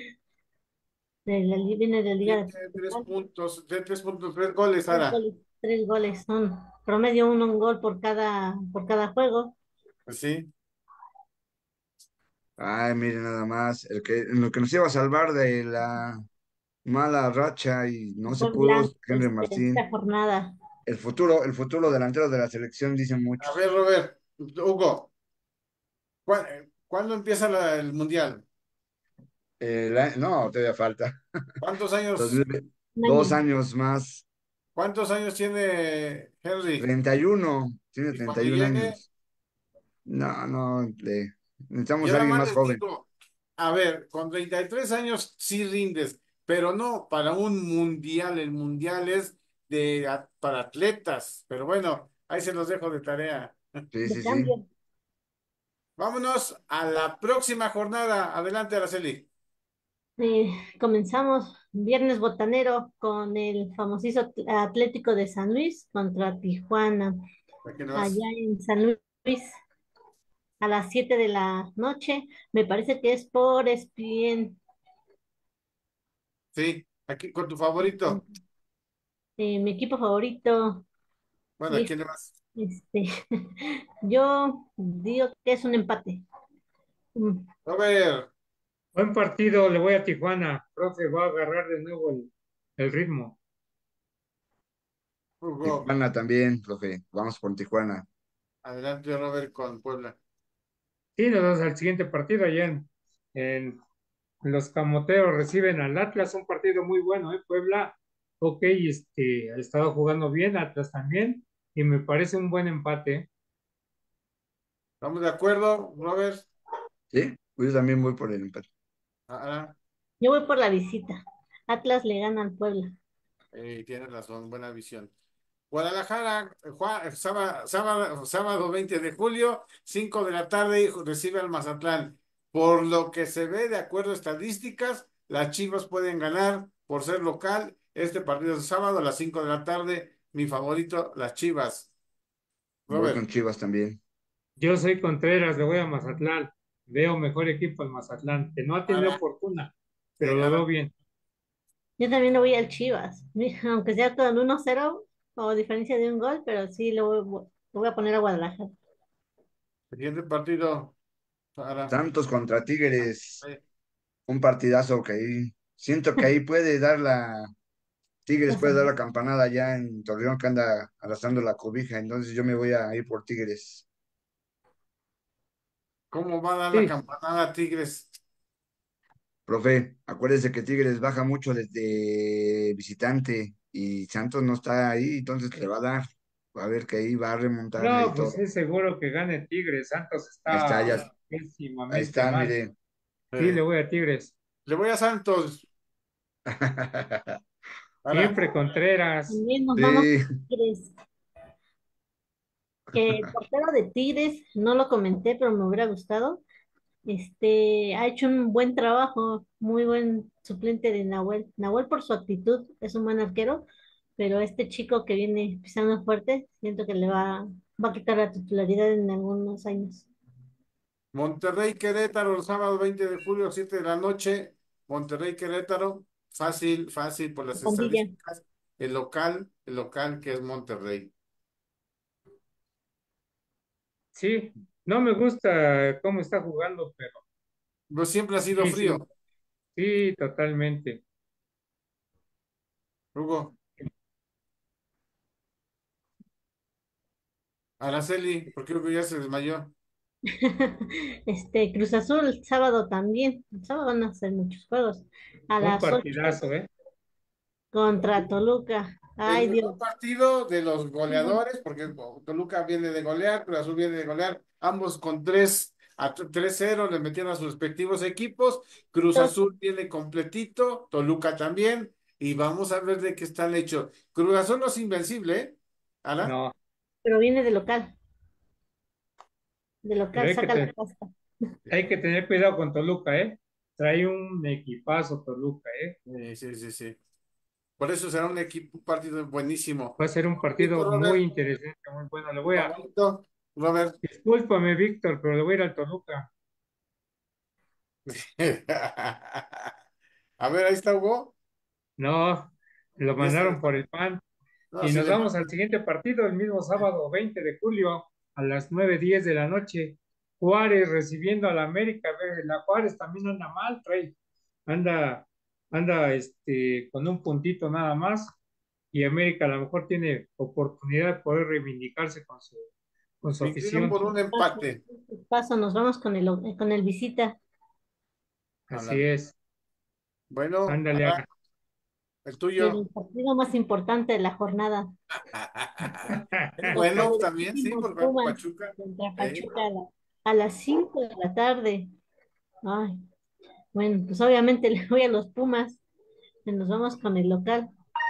viene de la Liga de Tiene tres Portugal. puntos, de 3 puntos, 3 goles, Tres Sara. goles, 3 goles, son promedio un gol por cada juego. Pues sí. Ay, miren nada más, en lo que nos iba a salvar de la mala racha y no se Fue pudo, blanco Henry esta Martín. jornada. El futuro delantero de la selección, dicen A ver, muchos. Robert, Hugo, ¿cuándo empieza el Mundial? No, todavía falta. ¿Cuántos años? 2020, Un dos año. años más. ¿Cuántos años tiene Henry? 31, tiene Y cuando 31 llegue, años. No, no, necesitamos yo a nada alguien más más les joven. digo, a ver, con 33 años sí rindes, pero no para un mundial. El mundial es para atletas. Pero bueno, ahí se los dejo de tarea. Sí, De sí, sí. cambio. Vámonos a la próxima jornada. Adelante, Araceli. Comenzamos viernes botanero con el famosísimo Atlético de San Luis contra Tijuana, ¿A quién vas? allá en San Luis a las 7 de la noche. Me parece que es por ESPN. Sí, aquí con tu favorito. Mi equipo favorito, Bueno, ¿a y quién le vas? este, yo digo que es un empate. Mm, Robert, Buen partido, le voy a Tijuana. Profe, va a agarrar de nuevo el ritmo. Hugo. Tijuana también, profe. Vamos por Tijuana. Adelante, Robert, con Puebla. Sí, nos vamos al siguiente partido allá en los Camoteros reciben al Atlas, un partido muy bueno, ¿eh? Puebla, ok, ha estado jugando bien, Atlas también, y me parece un buen empate. ¿Estamos de acuerdo, Robert? Sí, pues yo también voy por el empate. Ah, Yo voy por la visita. Atlas le gana al Puebla. tienes razón, buena visión. Guadalajara, sábado 20 de julio, 5 de la tarde, recibe al Mazatlán. Por lo que se ve, de acuerdo a estadísticas, las Chivas pueden ganar por ser local. Este partido es sábado a las 5 de la tarde. Mi favorito, las Chivas. Voy con Robert, Chivas también. Yo soy Contreras, le voy a Mazatlán, veo mejor equipo al Mazatlán, que no ha tenido Ara, fortuna, pero lo veo Ara, bien. Yo también lo voy al Chivas, aunque sea con 1-0 o diferencia de un gol, pero sí lo voy a poner a Guadalajara. siguiente partido, Ara. Santos contra Tigres. Un partidazo que ahí. Siento que ahí puede dar Tigres puede dar la campanada ya en Torreón que anda arrastrando la cobija. Entonces yo me voy a ir por Tigres. ¿Cómo va a dar la Sí, campanada Tigres? Profe, acuérdese que Tigres baja mucho desde visitante y Santos no está ahí, entonces le va a dar. Va a ver que ahí va a remontar no, ahí pues todo. es seguro que gane Tigres, Santos Ahí está, está ya, ahí pésimamente está, mal. mire. Sí, le Eh, voy a Tigres. le voy a Santos. Ara, Siempre Contreras. También nos vamos Sí, con Tigres. El portero de Tigres, no lo comenté, pero me hubiera gustado. Ha hecho un buen trabajo, muy buen suplente de Nahuel. Nahuel por su actitud es un buen arquero, pero este chico que viene pisando fuerte, siento que va a quitar la titularidad en algunos años. Monterrey Querétaro, el sábado 20 de julio, 7 de la noche. Monterrey Querétaro, fácil, fácil por las Pandilla. estadísticas. El local que es Monterrey. Sí, no me gusta cómo está jugando, pero Pero siempre ha sido sí, frío. sí, sí, totalmente. Hugo, Araceli, porque Hugo ya se desmayó. Cruz Azul, sábado también. El sábado van a ser muchos juegos. A Un las 8 partidazo, ¿eh? contra Toluca. El Ay, mejor Dios. partido de los goleadores, porque Toluca viene de golear, Cruz Azul viene de golear, ambos con 3-0 le metieron a sus respectivos equipos. Cruz Azul viene completito, Toluca también, y vamos a ver de qué están hechos. Cruz Azul no es invencible, ¿eh? ¿Ala? No, Pero viene de local. De pero local saca la casta. hay que tener cuidado con Toluca, ¿eh? Trae un equipazo Toluca, ¿eh? Sí, sí, sí, sí. Por eso será un partido buenísimo. Va a ser un Listo, partido muy Robert, interesante, muy bueno. tu favorito, Robert. Discúlpame, Víctor, pero le voy a ir al Toluca. A ver, ahí está Hugo. No, lo Y este, mandaron por el PAN. no, Y si nos le vamos al siguiente partido el mismo sábado 20 de julio a las 9:10 de la noche. Juárez recibiendo a la América. Ve, la Juárez también anda mal, anda, anda con un puntito nada más. Y América a lo mejor tiene oportunidad de poder reivindicarse con su me inclino afición. por un empate. Paso, nos vamos con el visita. Así Ándale. es. Bueno, Ándale, el el tuyo. partido más importante de la jornada. Es Los bueno también, sí, poderosísimos por jugar con Pumas Pachuca. contra ¿Eh? Pachuca a las 5 de la tarde. Ay, bueno, pues obviamente le voy a los Pumas. Nos vamos con el local.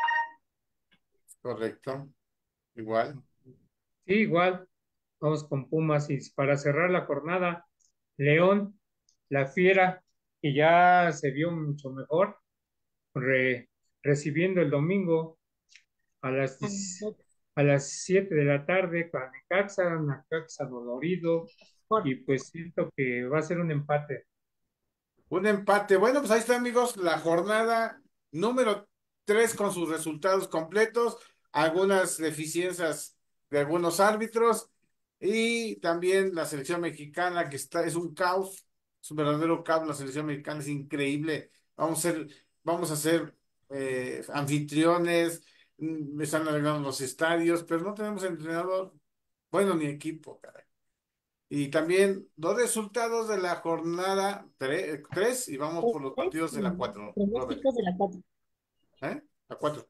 Correcto, igual. Sí, igual, vamos con Pumas y para cerrar la jornada, León, la Fiera, que ya se vio mucho mejor, re- recibiendo el domingo a las, a las 7 de la tarde con Necaxa dolorido, y pues siento que va a ser un empate. Un empate. Bueno, pues ahí está, amigos, la jornada número 3 con sus resultados completos, algunas deficiencias de algunos árbitros y también la selección mexicana que es un caos, es un verdadero caos. La selección mexicana es increíble. Vamos a ser anfitriones, me están arreglando los estadios, pero no tenemos entrenador, bueno, ni equipo, caray. Y también los resultados de la jornada 3 y vamos por los Tres, partidos de la 4 Robert. pronósticos de la 4. ¿Eh? La 4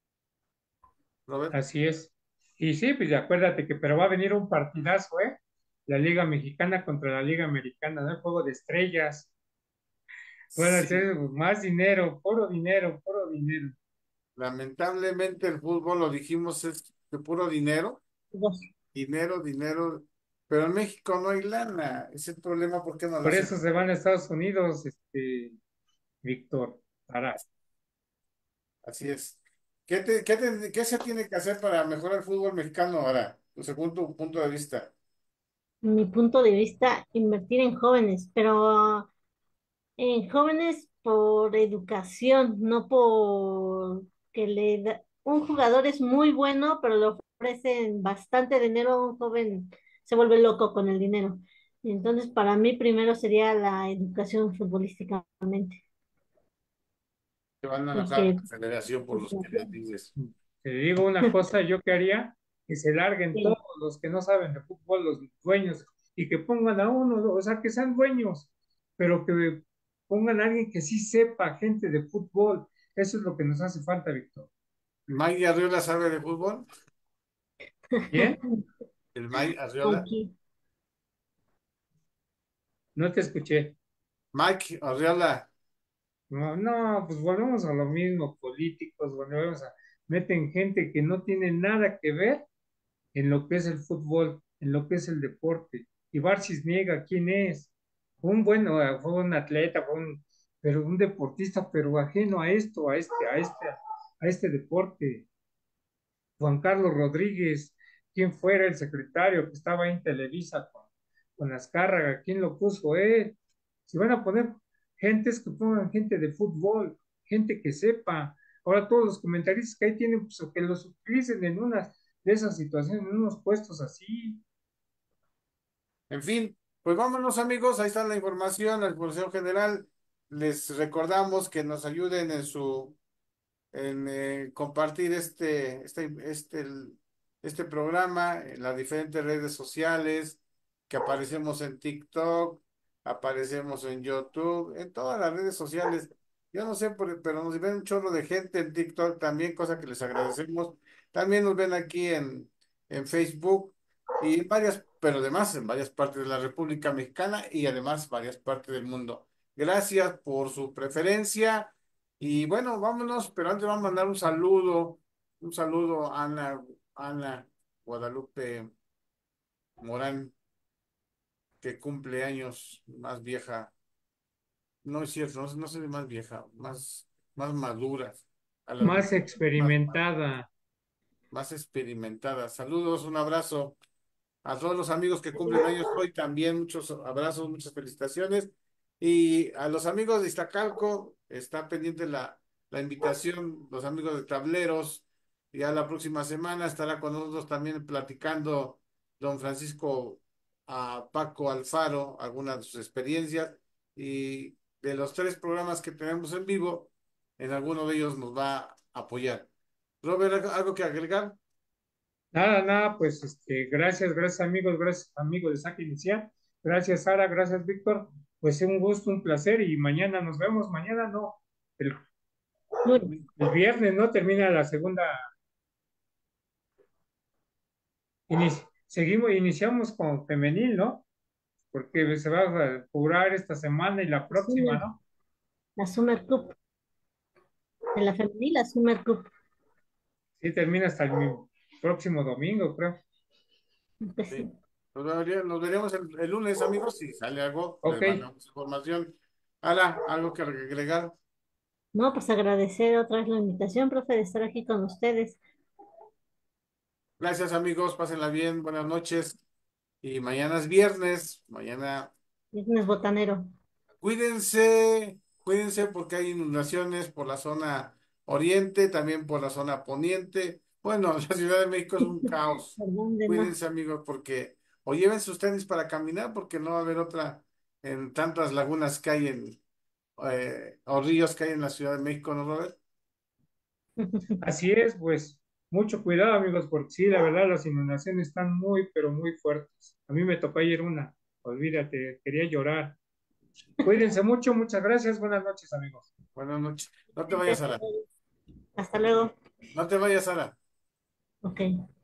Robert. Así es. Y sí, pues acuérdate que, pero va a venir un partidazo, ¿eh? La Liga Mexicana contra la Liga Americana, ¿no? El juego de estrellas. Van a Sí, ser más dinero, puro dinero, puro dinero. lamentablemente el fútbol, lo dijimos, es de puro dinero, Dos. dinero, dinero, pero en México no hay lana. Ese es el problema, ¿por qué no lo Por hacen? eso se van a Estados Unidos, Víctor, para. Así es. ¿Qué se tiene que hacer para mejorar el fútbol mexicano ahora, según tu punto de vista? Mi punto de vista, invertir en jóvenes, pero en jóvenes por educación, no por que un jugador es muy bueno, pero le ofrecen bastante dinero, un joven se vuelve loco con el dinero. Entonces, para mí primero sería la educación futbolísticamente, Se van a enojar porque la federación por los que les dices. Te digo una cosa, yo que haría que se larguen todos los que no saben de fútbol, los dueños, y que pongan a uno, o sea, que sean dueños, pero que pongan a alguien que sí sepa, gente de fútbol. Eso es lo que nos hace falta, Víctor. ¿Maggie Arriola sabe de fútbol? ¿Bien? ¿El Mike Arriola? aquí. No te escuché. Mike Arriola. No, no, pues volvemos a lo mismo, políticos, volvemos a, meten gente que no tiene nada que ver en lo que es el fútbol, en lo que es el deporte. Y Barcis niega quién es. Fue un atleta, pero un deportista, pero ajeno a esto, a este deporte. Juan Carlos Rodríguez, quién fuera el secretario que estaba ahí en Televisa con Azcárraga, quién lo puso él. Si van a poner gentes que pongan gente de fútbol, gente que sepa. Ahora todos los comentaristas que ahí tienen, pues que los utilicen en unas de esas situaciones, en unos puestos así. En fin, pues vámonos amigos, ahí está la información, la información general. Les recordamos que nos ayuden en compartir este programa en las diferentes redes sociales, que aparecemos en TikTok, aparecemos en YouTube, en todas las redes sociales. Yo no sé, pero nos ven un chorro de gente en TikTok también, cosa que les agradecemos. También nos ven aquí en Facebook y en varias, pero además en varias partes de la República Mexicana y además varias partes del mundo. Gracias por su preferencia. Y bueno, vámonos, pero antes vamos a mandar un saludo a Ana Guadalupe Morán, que cumple años, más vieja. No es cierto, no sé de más vieja, más madura, a las Más mujeres experimentada. más experimentadas. Saludos, un abrazo. A todos los amigos que cumplen años hoy también, muchos abrazos, muchas felicitaciones. Y a los amigos de Iztacalco, está pendiente la invitación, los amigos de Tableros. Ya la próxima semana estará con nosotros también platicando don Francisco a Paco Alfaro, algunas de sus experiencias. Y de los 3 programas que tenemos en vivo, en alguno de ellos nos va a apoyar. Robert, ¿algo que agregar? Nada, nada, pues gracias amigos, gracias amigos de Saque Inicial, gracias Sara, gracias Víctor, pues un gusto, un placer y mañana nos vemos, mañana no, el Lunes. El viernes, ¿no? Termina la segunda. Iniciamos con femenil, ¿no? Porque se va a jugar esta semana y la próxima, Summer, ¿no? la Summer Cup. De la femenil, la Summer Cup. Sí, termina hasta el próximo domingo, creo. Pues Sí. sí. Nos veremos el lunes, amigos. Si sale algo, Ok, les mandamos información. Ala, ¿algo que agregar? No, pues agradecer otra vez la invitación, profe, de estar aquí con ustedes. Gracias, amigos. Pásenla bien. Buenas noches. Y mañana es viernes. Mañana Viernes botanero. cuídense, cuídense porque hay inundaciones por la zona oriente, también por la zona poniente. Bueno, la Ciudad de México es un caos. Perdón de no. Cuídense, amigos, porque o lleven sus tenis para caminar porque no va a haber otra en tantas lagunas que hay o ríos que hay en la Ciudad de México, ¿no, Robert? así es, pues mucho cuidado, amigos, porque sí, la verdad, las inundaciones están muy, pero muy fuertes. A mí me tocó ayer una, olvídate, quería llorar. Cuídense mucho, muchas gracias, buenas noches, amigos. Buenas noches. No te vayas, Sara. Hasta luego. No te vayas, Sara. Ok.